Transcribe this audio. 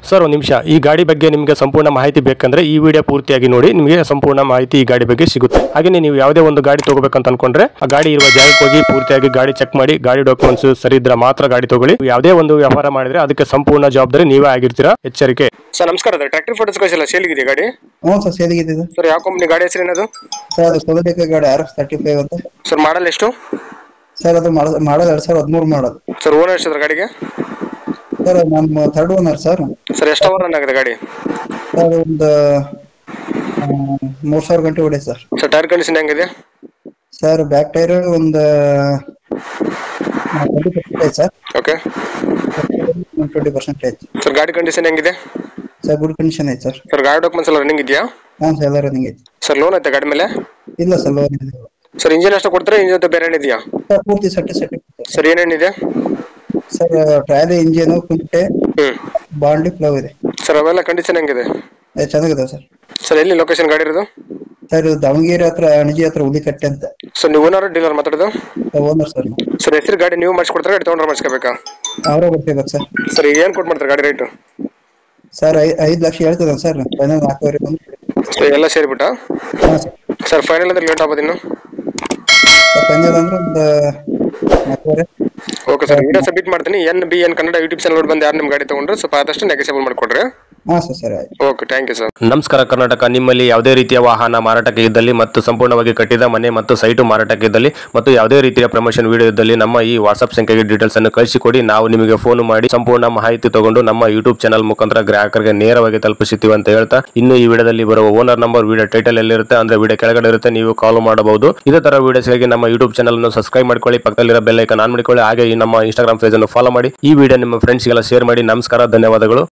Sir ಒಂದು ನಿಮಿಷ, ಈ ಗಾಡಿ ಬಗ್ಗೆ ನಿಮಗೆ ಸಂಪೂರ್ಣ ಮಾಹಿತಿ ಬೇಕಂದ್ರೆ ಈ ವಿಡಿಯೋ ಪೂರ್ತಿಯಾಗಿ ನೋಡಿ, ನಿಮಗೆ ಸಂಪೂರ್ಣ ಮಾಹಿತಿ ಈ ಗಾಡಿ ಬಗ್ಗೆ ಸಿಗುತ್ತೆ. ಹಾಗೆ ನೀವು ಯಾವುದೇ ಒಂದು ಗಾಡಿ ತಗೋಬೇಕಂತ ಅನ್ಕೊಂಡ್ರೆ ಆ ಗಾಡಿ ಇರುವ ಜಾಗಕ್ಕೆ ಹೋಗಿ ಪೂರ್ತಿಯಾಗಿ ಗಾಡಿ ಚೆಕ್ ಮಾಡಿ, ಗಾಡಿ ಡಾಕ್ಯುಮೆಂಟ್ಸ್ ಸರಿ ಇದ್ರೆ ಮಾತ್ರ ಗಾಡಿ ತಗೊಳ್ಳಿ. ಯಾವುದೇ ಒಂದು ವ್ಯವಹಾರ ಮಾಡಿದ್ರೆ ಅದಕ್ಕೆ ಸಂಪೂರ್ಣ ಜವಾಬ್ದಾರಿ ನೀವೇ ಆಗಿರ್ತೀರಾ, ಎಚ್ಚರಿಕೆ. ಸರ್ ನಮಸ್ಕಾರ, ಟ್ರ್ಯಾಕ್ಟರ್ ಫೋಟೋಸ್ ಕಳಿಸಿಲ್ಲ, ಸೇಲ್ಗಿದೆ ಗಾಡಿ? ಹ್ಞೂ ಸರ್, ಸೇಲಿಗಿದೆ ಸರ್. ಯಾವ ಕಂಪನಿ ಗಾಡಿ ಹೆಸರು ಏನದು? ಸರ್ ಅದು ಸೋದಬೇಕ ಗಾಡಿ RX35 ಅಂತ. ಸರ್ ಮಾಡಲ್ ಎಷ್ಟು? ಸರ್ ಅದು ಮಾಡೋದು 2013 ಮಾಡೋದು. ಸರ್ ಓನರ್ ಎಷ್ಟು ಗಾಡಿಗೆ? ಸರ್ ನಮ್ಮ ಥರ್ಡ್ ಓನರ್ ಸರ್. ಸರ್ ಎಷ್ಟು ಅವರ್ ರನ್ ಆಗಿದೆ ಗಾಡಿ? ಸರ್ ಒಂದು 3000 ಗಂಟೆ ಹೊಡೆ ಸರ್. ಸರ್ ಟೈರ್ ಕಂಡೀಷನ್ ಹೆಂಗಿದೆ? ಸರ್ ಬ್ಯಾಕ್ ಟೈರ್ ಒಂದು 20% ಐತೆ ಸರ್. ಓಕೆ. 20% ಐತೆ. ಸರ್ ಗಾಡಿ ಕಂಡೀಷನ್ ಹೆಂಗಿದೆ? ಸರ್ ಗುಡ್ ಕಂಡೀಷನ್ ಐತೆ ಸರ್. ಸರ್ ಗಾಡಿ ಡಾಕ್ಯುಮೆಂಟ್ಸ್ ಎಲ್ಲ ರನ್ನಿಂಗ್ ಇದೆಯಾ? ಹ್ಞೂ ಸರ್, ಎಲ್ಲ ರನ್ನಿಂಗ್ ಐತೆ. ಸರ್ ಲೋನ್ ಐತೆ ಗಾಡಿ ಮೇಲೆ? ಇಲ್ಲ ಸರ್, ಲೋನ್ ಇದೆ. ಸರ್ ಇಂಜಿನ್ ಅಷ್ಟು ಕೊಡ್ತಾರೆ, ಇಂಜಿನ್ ಜೊತೆ ಬೇರೆ ಏನಿದೆಯಾ? ಸರ್ ಪೂರ್ತಿ ಸರ್ಟಿಫಿಕೇಟ್. ಸರ್ ಏನೇನಿದೆ? ಸರ್ ಟ್ರಾಲಿ, ಇಂಜಿನ್, ಕುಂಟೆ, ಬಾಂಡಿ, ಪ್ಲವ್ ಇದೆ. ಸರ್ ಅವೆಲ್ಲ ಕಂಡೀಷನ್ ಹೆಂಗಿದೆ? ಚೆನ್ನಾಗಿದೆ ಸರ್. ಸರ್ ಎಲ್ಲಿ ಲೊಕೇಶನ್ ಗಾಡಿ ಇರೋದು? ಸರ್ ದಾವಣಗೆರೆ ಹತ್ರ ಅಣಜಿ ಹತ್ರ ಹುಲಿಕಟ್ಟೆ ಅಂತ. ಸರ್ ನೀವು ಓನರ್ ಡೀಲರ್ ಮಾತಾಡೋದು? Owner sir. ಸರ್ ಹೆಸರು ಗಾಡಿ ನೀವು ಮಾಡಿಸ್ಕೊಡ್ತಾರೆ, ಗಾಡಿ ತೊಗೊಂಡ್ರೆ ಮಾಡಿಸ್ಕೋಬೇಕಾ? ಅವರೇ ಬರ್ತೀವಿ ಸರ್. ಸರ್ ಈಗ ಏನು ಕೊಟ್ಟು ಮಾಡ್ತಾರೆ ಗಾಡಿ ರೇಟು? ಸರ್ 5 ಲಕ್ಷ ಹೇಳ್ತದ ಸರ್, ಫೈನಲ್ 4,500 ಬಂದು. ಸರ್ ಎಲ್ಲ ಸೇರಿಬಿಟ್ಟಾ? ಹಾಂ ಸರ್. ಸರ್ ಫೈನಲ್ ಅಂದ್ರೆ ಲೇಟ್ ಆಗ್ಬೋದು ಇನ್ನು? ಫೈನಲ್ ಅಂದ್ರೆ ಒಂದು 4,500. ಓಕೆ ಸರ್, ವಿಡಿಯೋ ಸಬ್ಮಿಟ್ ಮಾಡ್ತೀನಿ. NBN ಕನ್ನಡ ಯೂಟ್ಯೂಬ್ ಚಾನಲ್ ಬಂದು ಯಾರು ನಿಮ್ಮ ಗಾಡಿ ತೊಗೊಂಡ್ರೆ ಸ್ವಲ್ಪ ಆದಷ್ಟು ನೆಗೆಸೇಬಲ್ ಮಾಡಿಕೊಡ್ರಿ. ಹಾಂ ಸರ್, ಸರಿ ಆಯ್ತು. Okay, thank you sir. ನಮಸ್ಕಾರ ಕರ್ನಾಟಕ. ನಿಮ್ಮಲ್ಲಿ ಯಾವುದೇ ರೀತಿಯ ವಾಹನ ಮಾರಾಟಕ್ಕೆ ಇದ್ದಲ್ಲಿ ಮತ್ತು ಸಂಪೂರ್ಣವಾಗಿ ಕಟ್ಟಿದ ಮನೆ ಮತ್ತು ಸೈಟು ಮಾರಾಟಕ್ಕೆ ಇದ್ದಲ್ಲಿ ಮತ್ತು ಯಾವುದೇ ರೀತಿಯ ಪ್ರಮೋಷನ್ ವಿಡಿಯೋ ಇದ್ದಲ್ಲಿ ನಮ್ಮ ಈ ವಾಟ್ಸ್ಆಪ್ ಸಂಖ್ಯೆಗೆ ಡೀಟೇಲ್ಸ್ ಅನ್ನು ಕಳಿಸಿಕೊಡಿ. ನಾವು ನಿಮಗೆ ಫೋನ್ ಮಾಡಿ ಸಂಪೂರ್ಣ ಮಾಹಿತಿ ತಗೊಂಡು ನಮ್ಮ ಯೂಟ್ಯೂಬ್ ಚಾನಲ್ ಮುಖಾಂತರ ಗ್ರಾಹಕರಿಗೆ ನೇರವಾಗಿ ತಲುಪಿಸುತ್ತೀವಿ ಅಂತ ಹೇಳ್ತಾ, ಇನ್ನು ಈ ವಿಡಿಯೋದಲ್ಲಿ ಬರುವ ಓನರ್ ನಂಬರ್ ವಿಡಿಯೋ ಟೈಟಲ್ ಎಲ್ಲಿರುತ್ತೆ ಅಂದ್ರೆ ವಿಡಿಯೋ ಕೆಳಗಡೆ ಇರುತ್ತೆ, ನೀವು ಕಾಲ್ ಮಾಡಬಹುದು. ಇದೇ ತರ ವಿಡಿಯೋಸ್ಗಾಗಿ ನಮ್ಮ ಯೂಟ್ಯೂಬ್ ಚಾನಲ್ ಅನ್ನು ಸಬ್ಸ್ಕ್ರೈಬ್ ಮಾಡ್ಕೊಳ್ಳಿ, ಪಕ್ಕದಲ್ಲಿರೋ ಬೆಲ್ ಐಕಾನ್ ಆನ್ ಮಾಡಿಕೊಳ್ಳಿ. ಹಾಗೆ ಈ ನಮ್ಮ ಇನ್ಸ್ಟಾಗ್ರಾಮ್ ಪೇಜ್ ಅನ್ನು ಫಾಲೋ ಮಾಡಿ. ಈ ವಿಡಿಯೋ ನಿಮ್ಮ ಫ್ರೆಂಡ್ಸ್ಗೆಲ್ಲ ಶೇರ್ ಮಾಡಿ. ನಮಸ್ಕಾರ, ಧನ್ಯವಾದಗಳು.